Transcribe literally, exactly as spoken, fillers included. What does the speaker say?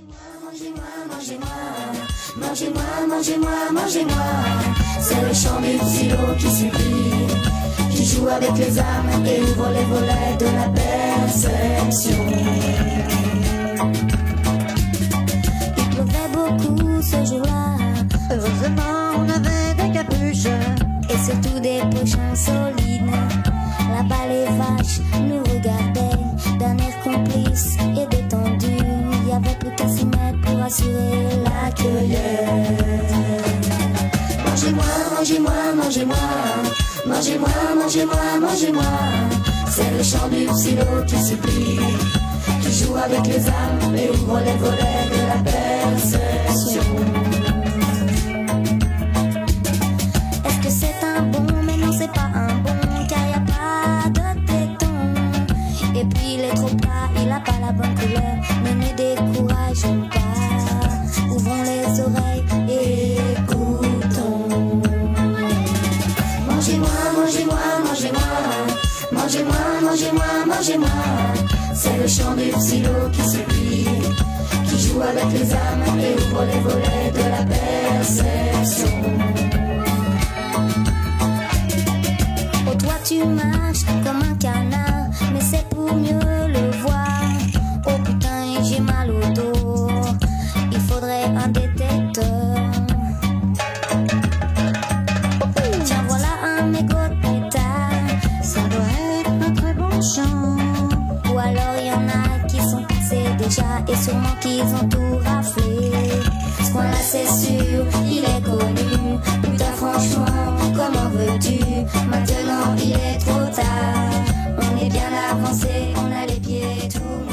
Mangez-moi, mangez-moi, mangez-moi, mangez-moi, mangez-moi. C'est le chant du silo qui supplie, qui joue avec les âmes et ouvre les volets de la perception. Il pleuvait beaucoup ce jour-là. Heureusement, on avait des capuches et surtout des pochons solides. Là-bas, les vaches nous regardaient d'un air complice et détendu. Il n'y avait plus qu'à s'y mettre pour assurer la cueillette. Mangez-moi, mangez-moi, mangez-moi, mangez-moi, mangez-moi, mangez-moi. C'est le chant du silo qui supplie, qui joue avec les âmes et ouvre les volets de la perception. Est-ce que c'est un bon? Mais non, c'est pas un bon, car y a pas de téton. Et puis il est trop plat, il a pas la bonne couleur. Mais ne décourageons pas, ouvrons les oreilles et écoutons. Mangez-moi, mangez-moi, mangez-moi, mangez-moi, mangez-moi, mangez-moi. C'est le chant du silo qui supplie, qui joue avec les âmes et ouvre les volets de la perception. Oh, toi tu marches comme un canard, mais c'est pour mieux le voir. Oh putain, j'ai mal au dos, il faudrait un détecteur. Tiens, voilà un mégot de pétard, ça doit être un très bon chant. ou alors il y en a qui sont passés déjà et sûrement qu'ils ont tout raflé. Ce coin-là c'est sûr, il est connu. Putain franchement, comment veux-tu? Maintenant il est trop tard, on est bien avancé, on a les pieds tout.